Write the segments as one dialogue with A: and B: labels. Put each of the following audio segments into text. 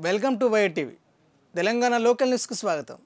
A: Welcome to white TV Telangana local news కు స్వాగతం।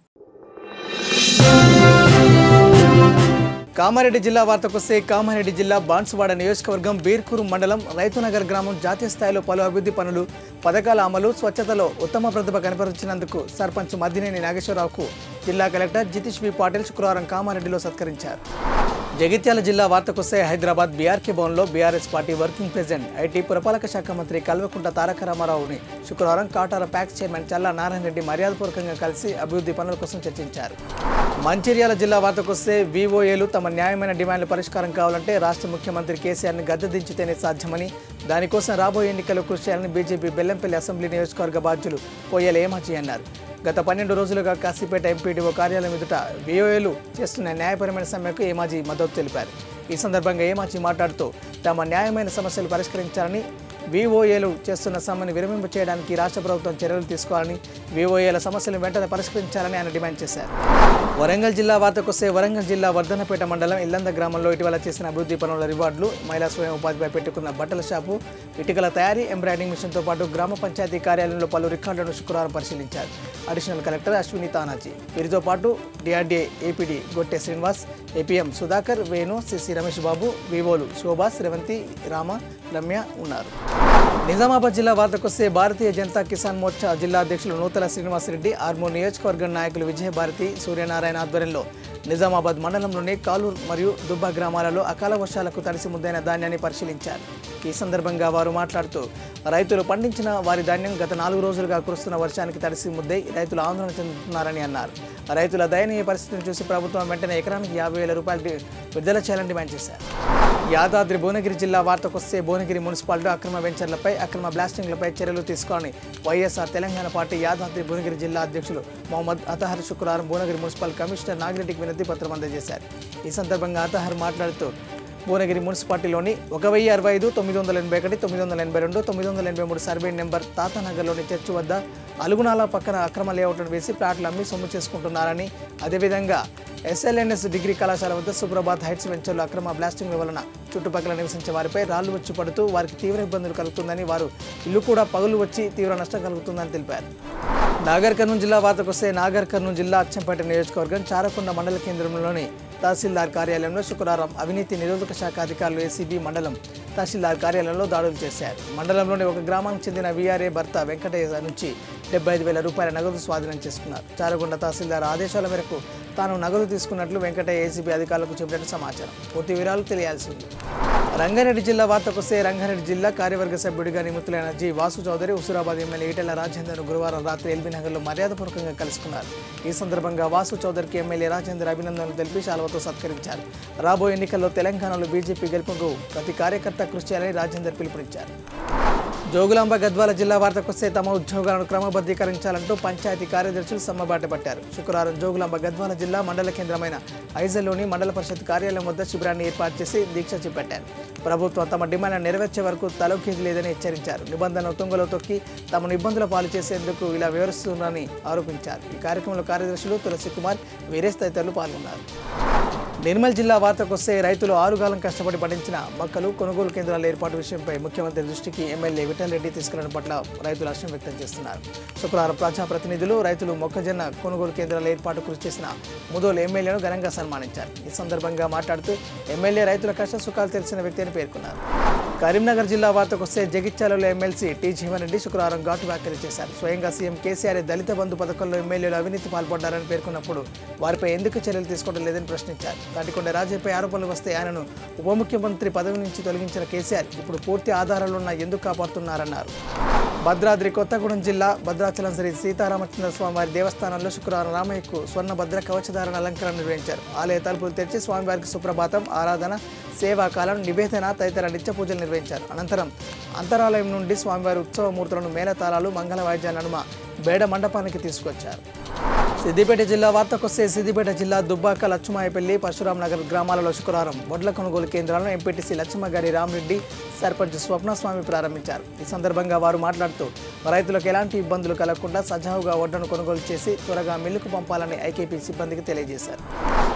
A: కామారెడ్డి జిల్లా వార్తకొస్తే కామారెడ్డి జిల్లా బాన్సువాడ నియోజకవర్గం బీర్కూరు మండలం రైతునగర్ గ్రామం జాతీయ స్థాయిలో పలు అభివృద్ధి పనులు పథకాల అమలు స్వచ్ఛతలో ఉత్తమ ప్రతిభ కనబరిచినందుకు సర్పంచ్ మద్దినేని నాగేశ్వరరావుకు జిల్లా కలెక్టర్ జితేష్ వి పాటిల్ శుక్రవారం కామారెడ్డిలో సత్కరించారు। జగిత్యాల జిల్లా వార్తకొస్తే హైదరాబాద్ బీఆర్కే భవన్లో BRS party working president IT పురపాలక శాఖ మంత్రి కల్వకుంట్ల తారక రామారావుని శుక్రవారం కాటార ప్యాక్స్ చైర్మన్ చల్లా నారాయణ రెడ్డి మర్యాదపూర్వకంగా కలిసి అభివృద్ధి పనుల కోసం చర్చించారు। మంచిర్యాల జిల్లా వార్తకొస్తే వివోఏలు తమ న్యాయమైన డిమాండ్ల పరిష్కారం కావాలంటే రాష్ట్ర ముఖ్యమంత్రి కేసీఆర్ని గద్దెదించితేనే సాధ్యమని దానికోసం రాబోయే ఎన్నికల్లో కృషి చేయాలని బీజేపీ బెల్లంపల్లి అసెంబ్లీ నియోజకవర్గ బాధ్యులు పోయేల ఏమాజీ అన్నారు। గత 12 రోజులుగా కాశీపేట ఎంపీడీఓ కార్యాలయం ఎదుట వివోఏలు చేస్తున్న న్యాయపరమైన సమ్మెకు ఏమాజీ మద్దతు తెలిపారు। ఈ సందర్భంగా ఏమాజీ మాట్లాడుతూ తమ న్యాయమైన సమస్యలు పరిష్కరించాలని వివోఏలు చేస్తున్న సమ్మెను విరమింప చేయడానికి రాష్ట్ర ప్రభుత్వం చర్యలు తీసుకోవాలని వివోఏల సమస్యలను వెంటనే పరిష్కరించాలని ఆయన డిమాండ్ చేశారు। వరంగల్ జిల్లా వార్తకొస్తే వరంగల్ జిల్లా వర్ధనపేట మండలం ఇల్లంద గ్రామంలో ఇటీవల చేసిన అభివృద్ధి పనుల రివార్డులు మహిళా స్వయం ఉపాధిపై పెట్టుకున్న బట్టల షాపు ఇటుకల తయారీ ఎంబ్రాయిడింగ్ మిషన్తో పాటు గ్రామ పంచాయతీ కార్యాలయంలో పలు రికార్డులను శుక్రవారం పరిశీలించారు। అడిషనల్ కలెక్టర్ అశ్విని తానాజీ వీరితో పాటు DRDA APD Gotte Srinivas APM Sudhakar Venu CC Ramesh Babu వివోలు శోభాస్ రేవంతి రామ రమ్య ఉన్నారు। నిజామాబాద్ జిల్లా వార్తకొస్తే భారతీయ జనతా కిసాన్ మోర్చా జిల్లా అధ్యక్షులు నూతల శ్రీనివాసరెడ్డి ఆర్మూర్ నియోజకవర్గం నాయకులు విజయభారతి సూర్యనారాయణ ఆధ్వర్యంలో నిజామాబాద్ మండలంలోని కాలూర్ మరియు దుబ్బా గ్రామాలలో అకాల వర్షాలకు తడిసి ముద్దైన ధాన్యాన్ని పరిశీలించారు। ఈ సందర్భంగా వారు మాట్లాడుతూ రైతులు పండించిన వారి ధాన్యం గత 4 రోజులుగా కురుస్తున్న వర్షానికి తడిసి ముద్దై రైతులు ఆందోళన చెందుతున్నారని అన్నారు। రైతుల దయనీయ పరిస్థితిని చూసి ప్రభుత్వం వెంటనే ఎకరానికి 50,000 రూపాయలు విడుదల చేయాలని డిమాండ్ చేశారు। యాదాద్రి భువనగిరి జిల్లా వార్తకొస్తే భువనగిరి మున్సిపాలిటీ అక్రమ వెంచర్లపై అక్రమ బ్లాస్టింగ్లపై చర్యలు తీసుకోవాలని వైఎస్ఆర్ తెలంగాణ పార్టీ యాదాద్రి భువనగిరి జిల్లా అధ్యక్షులు మొహమ్మద్ అతహర్ శుక్రవారం భువనగిరి మున్సిపల్ కమిషనర్ నాగిరెడ్డికి వినతి పత్రం అందజేశారు। ఈ సందర్భంగా అతహర్ మాట్లాడుతూ భువనగిరి మున్సిపాలిటీలోని 1065 981 982 983 సర్వే నెంబర్ తాతానగర్లోని చర్చి వద్ద అలుగునాల పక్కన అక్రమ లేఅవుట్లను వేసి ప్లాట్లు అమ్మి సొమ్ము చేసుకుంటున్నారని అదేవిధంగా ఎస్ఎల్ఎన్ఎస్ డిగ్రీ కళాశాల వద్ద సుప్రభాత్ హైట్స్ వెంచర్లు అక్రమ బ్లాస్టింగ్ల వలన చుట్టుపక్కల నివసించే వారిపై రాళ్లు వచ్చి పడుతూ వారికి తీవ్ర ఇబ్బందులు కలుగుతుందని వారు ఇల్లు కూడా పగులు వచ్చి తీవ్ర నష్టం కలుగుతుందని తెలిపారు। నాగర్ కర్నూలు జిల్లా వార్తకొస్తే నాగర్ కర్నూలు జిల్లా అచ్చంపేట నియోజకవర్గం చారకొండ మండల కేంద్రంలోని తహసీల్దార్ కార్యాలయంలో శుక్రవారం అవినీతి నిరోధక శాఖ అధికారులు ఏసీబీ మండలం తహసీల్దార్ కార్యాలయంలో దాడులు చేశారు। మండలంలోని ఒక గ్రామానికి చెందిన వీఆర్ఏ భర్త వెంకటయ్య నుంచి 75,000 రూపాయల నగదు స్వాధీనం చేసుకున్నారు। చారకొండ తహసీల్దార్ ఆదేశాల మేరకు తాను నగదు తీసుకున్నట్లు వెంకటయ్య ఏసీబీ అధికారులకు చెప్పినట్టు సమాచారం। పూర్తి వివరాలు తెలియాల్సి ఉంది। రంగారెడ్డి జిల్లా వార్తకొస్తే రంగారెడ్డి జిల్లా కార్యవర్గ సభ్యుడిగా నియమితులైన జి వాసు చౌదరి హుజూరాబాద్ ఎమ్మెల్యే ఈటెల రాజేందర్ను గురువారం రాత్రి ఎల్బీ నగర్లో మర్యాదపూర్వకంగా కలుసుకున్నారు। ఈ సందర్భంగా వాసు చౌదరికి ఎమ్మెల్యే రాజేందర్ అభినందనలు తెలిపి శాలువతో సత్కరించారు। రాబోయే ఎన్నికల్లో తెలంగాణలో బీజేపీ గెలుపుకు ప్రతి కార్యకర్త కృషి చేయాలని రాజేందర్ పిలుపునిచ్చారు। జోగులాంబ గద్వాల జిల్లా వార్తకొస్తే తమ ఉద్యోగాలను క్రమబద్ధీకరించాలంటూ పంచాయతీ కార్యదర్శులు సమ్మబాట పట్టారు। శుక్రవారం జోగులాంబ గద్వాల జిల్లా మండల కేంద్రమైన ఐజల్లోని మండల పరిషత్ కార్యాలయం వద్ద శిబిరాన్ని ఏర్పాటు చేసి దీక్ష చేపట్టారు। ప్రభుత్వం తమ డిమాండ్లను నెరవేర్చే వరకు తలొక్కేది లేదని హెచ్చరించారు। నిబంధనలు తుంగలో తొక్కి తమను ఇబ్బందుల పాలు చేసేందుకు ఇలా వివరిస్తున్నారని ఆరోపించారు। ఈ కార్యక్రమంలో కార్యదర్శులు తులసి కుమార్ వీరేష్ తదితరులు పాల్గొన్నారు। నిర్మల్ జిల్లా వార్తకొస్తే రైతులు 6 కాలం కష్టపడి పండించిన మొక్కలు కొనుగోలు కేంద్రాల ఏర్పాటు విషయంపై ముఖ్యమంత్రి దృష్టికి ఎమ్మెల్యే విఠల్ రెడ్డి తీసుకెళ్లడం పట్ల రైతులు హర్షం వ్యక్తం చేస్తున్నారు। శుక్రవారం ప్రజాప్రతినిధులు రైతులు మొక్కజొన్న కొనుగోలు కేంద్రాల ఏర్పాటు కృషి చేసిన ముదోలు ఎమ్మెల్యేను ఘనంగా సన్మానించారు। ఈ సందర్భంగా మాట్లాడుతూ ఎమ్మెల్యే రైతుల కష్ట సుఖాలు తెలిసిన వ్యక్తి అని పేర్కొన్నారు। కరీంనగర్ జిల్లా వార్తకొస్తే జగిత్యాలలో ఎమ్మెల్సీ టీ జీవన్ రెడ్డి శుక్రవారం ఘాటు వ్యాఖ్యలు చేశారు। స్వయంగా సీఎం కేసీఆర్ దళిత బంధు పథకంలో ఎమ్మెల్యేలు అవినీతి పాల్పడ్డారని పేర్కొన్నప్పుడు వారిపై ఎందుకు చర్యలు తీసుకోవడం లేదని ప్రశ్నించారు। తాటికొండ రాజయ్యపై ఆరోపణలు వస్తే ఆయనను ఉప ముఖ్యమంత్రి పదవి నుంచి తొలగించిన కేసీఆర్ ఇప్పుడు పూర్తి ఆధారాలున్న ఎందుకు కాపాడుతున్నారన్నారు। భద్రాద్రి కొత్తగూడెం జిల్లా భద్రాచలం శ్రీ సీతారామచంద్ర స్వామివారి దేవస్థానంలో శుక్రవారం రామయ్యకు స్వర్ణ భద్ర కవచధారణ అలంకరణ నిర్వహించారు। ఆలయ తలుపులు తెరిచి స్వామివారికి సుప్రభాతం ఆరాధన సేవాకాలం నివేదన తదితర నిత్య పూజలు నిర్వహించారు। అనంతరం అంతరాలయం నుండి స్వామివారి ఉత్సవ మూర్తులను మేళతాళాలు మంగళ వాయిద్యాల నడుమ బేడ మండపానికి తీసుకొచ్చారు। సిద్దిపేట జిల్లా వార్తకొస్తే సిద్దిపేట జిల్లా దుబ్బాక లచ్చుమాయపల్లి పరశురామ్ నగర్ గ్రామాలలో శుక్రవారం వడ్ల కొనుగోలు కేంద్రాలను ఎంపీటీసీ లచ్చమ్మగారి రామరెడ్డి సర్పంచ్ స్వప్నస్వామి ప్రారంభించారు। ఈ సందర్భంగా వారు మాట్లాడుతూ రైతులకు ఎలాంటి ఇబ్బందులు కలగకుండా సజావుగా వడ్లను కొనుగోలు చేసి త్వరగా మిల్లుకు పంపాలని ఐకేపీ సిబ్బందికి తెలియజేశారు।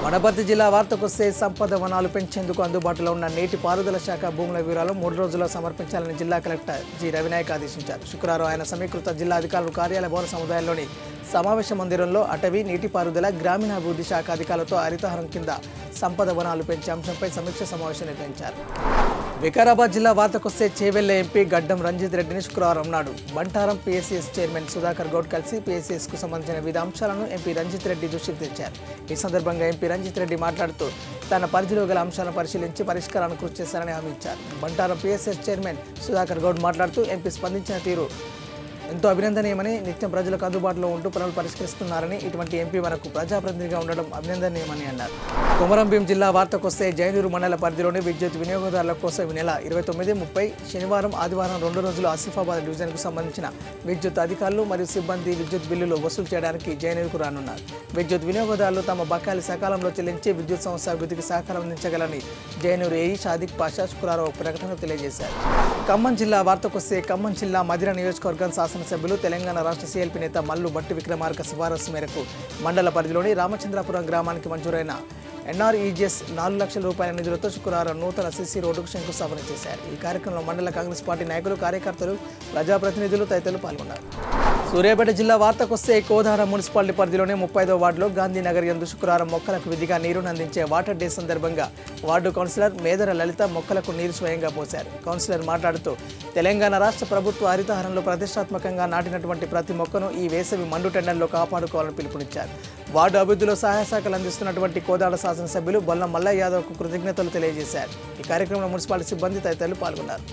A: వనపర్తి జిల్లా వార్తకొస్తే సంపద వనాలు పెంచేందుకు అందుబాటులో ఉన్న నీటి పారుదల శాఖ భూముల వివరాలు 3 రోజుల్లో సమర్పించాలని జిల్లా కలెక్టర్ జి రవినాయక్ ఆదేశించారు. శుక్రవారం ఆయన సమీకృత జిల్లా అధికారుల కార్యాలయ భవన సముదాయంలోని సమావేశ మందిరంలో అటవీ, నీటిపారుదల, గ్రామీణాభివృద్ధి శాఖ అధికారులతో హరితహారం కింద సంపద వనాలు పెంచే అంశంపై సమీక్ష సమావేశం నిర్వహించారు. వికారాబాద్ జిల్లా వార్తకొస్తే చేవెళ్ల ఎంపీ గడ్డం రంజిత్ రెడ్డిని శుక్రవారం నాడు బంటారం పీఎస్సీఎస్ చైర్మన్ సుధాకర్ గౌడ్ కలిసి పీఎస్సీఎస్కు సంబంధించిన వివిధ అంశాలను ఎంపీ రంజిత్ రెడ్డి దృష్టికి తెచ్చారు. ఈ సందర్భంగా ఎంపీ రంజిత్ రెడ్డి మాట్లాడుతూ తన పరిధిలో గల అంశాలను పరిశీలించి పరిష్కారానికి కృషి చేశారని హామీ ఇచ్చారు. బంటారం పీఎస్సీఎస్ చైర్మన్ సుధాకర్ గౌడ్ మాట్లాడుతూ ఎంపీ స్పందించిన తీరు ఎంతో అభినందనీయమని, నిత్యం ప్రజలకు అందుబాటులో ఉంటూ పనులు పరిష్కరిస్తున్నారని, ఇటువంటి ఎంపీ మనకు ప్రజాప్రతినిధిగా ఉండడం అభినందనీయమని అన్నారు. కొమరంభీం జిల్లా వార్తకొస్తే జైనూరు మండల పరిధిలోని విద్యుత్ వినియోగదారుల కోసం ఈ నెల 29, 30 శనివారం, ఆదివారం 2 రోజులు ఆసిఫాబాద్ డివిజన్కు సంబంధించిన విద్యుత్ అధికారులు మరియు సిబ్బంది విద్యుత్ బిల్లులు వసూలు చేయడానికి జైనూరుకు రానున్నారు. విద్యుత్ వినియోగదారులు తమ బకాయిలు సకాలంలో చెల్లించి విద్యుత్ సంస్థ అభివృద్ధికి సహకారం అందించగలని జైనూరు ఏఈ షాదిక్ పాషా శుక్రవారం ఒక ప్రకటనలో తెలియజేశారు. ఖమ్మం జిల్లా వార్తకొస్తే ఖమ్మం జిల్లా మధిర నియోజకవర్గం శాసనసభ్యులు తెలంగాణ రాష్ట్ర సీఎల్పీ నేత మల్లు బట్టి విక్రమార్క సిఫారసు మేరకు మండల పరిధిలోని రామచంద్రాపురం గ్రామానికి మంజూరైన ఎన్ఆర్ఈజీఎస్ 4 లక్షల రూపాయల నిధులతో శుక్రవారం నూతన సీసీ రోడ్డుకు శంకుస్థాపన చేశారు. ఈ కార్యక్రమంలో మండల కాంగ్రెస్ పార్టీ నాయకులు, కార్యకర్తలు, ప్రజాప్రతినిధులు తదితరులు పాల్గొన్నారు. సూర్యాపేట జిల్లా వార్తకొస్తే కోదాడ మున్సిపాలిటీ పరిధిలోని 35వ వార్డులో గాంధీనగర్ యందు శుక్రవారం మొక్కలకు విధిగా నీరును అందించే వాటర్ డే సందర్భంగా వార్డు కౌన్సిలర్ మేదర లలిత మొక్కలకు నీరు స్వయంగా పోశారు. కౌన్సిలర్ మాట్లాడుతూ తెలంగాణ రాష్ట్ర ప్రభుత్వ హరితహారంలో ప్రతిష్టాత్మకంగా నాటినటువంటి ప్రతి మొక్కను ఈ వేసవి మండు టెండర్లో కాపాడుకోవాలని పిలుపునిచ్చారు. వార్డు అభివృద్ధిలో సహాయ శాఖలు అందిస్తున్నటువంటి కోదాడ శాసనసభ్యులు బొల్ల మల్లయ్య యాదవ్కు కృతజ్ఞతలు తెలియజేశారు. ఈ కార్యక్రమంలో మున్సిపాలిటీ సిబ్బంది తదితరులు పాల్గొన్నారు.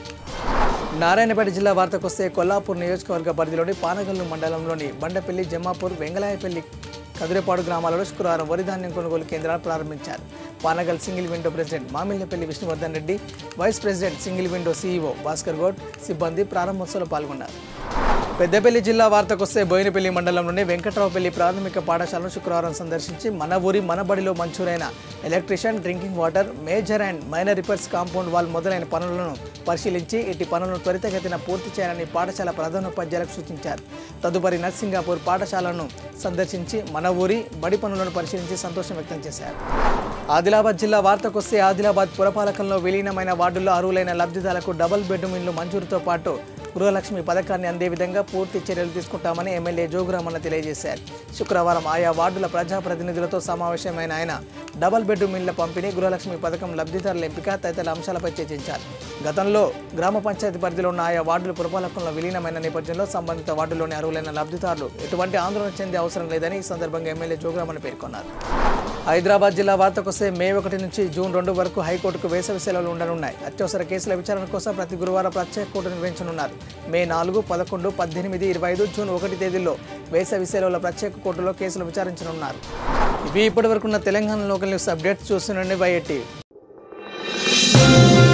A: నారాయణపేట జిల్లా వార్తకొస్తే కొల్లాపూర్ నియోజకవర్గ పరిధిలోని పానగల్లు మండలంలోని బండపల్లి, జమ్మాపూర్, వెంగళాయపల్లి, కదిరేపాడు గ్రామాలలో శుక్రవారం వరి ధాన్యం కొనుగోలు కేంద్రాలు ప్రారంభించారు. Pangal single window president Mamillapalli Vishnuvardhan Reddy, vice president single window CEO Bhaskar Goud సిబ్బంది ప్రారంభోత్సవంలో పాల్గొన్నారు. పెద్దపల్లి జిల్లా వార్తకొస్తే బోయినపల్లి మండలంలోని వెంకట్రావుపల్లి ప్రాథమిక పాఠశాలను శుక్రవారం సందర్శించి మన ఊరి మన బడిలో మంజూరైన electrician, drinking water, major and minor repairs, compound wall మొదలైన పనులను పరిశీలించి ఇటు పనులను త్వరితగతిన పూర్తి చేయాలని పాఠశాల ప్రధానోపాధ్యాయులకు సూచించారు. తదుపరి నర్సింగాపూర్ పాఠశాలను సందర్శించి మన ఊరి బడి పనులను పరిశీలించి సంతోషం వ్యక్తం చేశారు. ఆదిలాబాద్ జిల్లా వార్తకొస్తే ఆదిలాబాద్ పురపాలకంలో విలీనమైన వార్డుల్లో అర్హులైన లబ్ధిదారులకు డబుల్ బెడ్రూమ్ ఇళ్లు మంజూరుతో పాటు గృహలక్ష్మి పథకాన్ని అందే విధంగా పూర్తి చర్యలు తీసుకుంటామని ఎమ్మెల్యే జోగురామన్న తెలియజేశారు. శుక్రవారం ఆయా వార్డుల ప్రజాప్రతినిధులతో సమావేశమైన ఆయన డబుల్ బెడ్రూమ్ ఇళ్ల పంపిణీ, గృహలక్ష్మి పథకం లబ్ధిదారుల ఎంపిక తదితర అంశాలపై చర్చించారు. గతంలో గ్రామ పంచాయతీ పరిధిలో ఉన్న ఆయా వార్డుల పురపాలకంలో విలీనమైన నేపథ్యంలో సంబంధిత వార్డులోని అర్హులైన లబ్ధిదారులు ఎటువంటి ఆందోళన చెందే అవసరం లేదని ఈ సందర్భంగా ఎమ్మెల్యే జోగురామన్న పేర్కొన్నారు. హైదరాబాద్ జిల్లా వార్తకొస్తే మే 1 నుంచి జూన్ 2 వరకు హైకోర్టుకు వేసవి సెలవులు ఉండనున్నాయి. అత్యవసర కేసుల విచారణ కోసం ప్రతి గురువారం ప్రత్యేక కోర్టు నిర్వహించనున్నారు. మే 4, 11, 18, 25, జూన్ 1 తేదీల్లో వేసవి సెలవుల ప్రత్యేక కోర్టులో కేసులు విచారించనున్నారు. ఇవి ఇప్పటివరకున్న తెలంగాణ లోకల్ న్యూస్ అప్డేట్స్. చూస్తుండండి YA TV.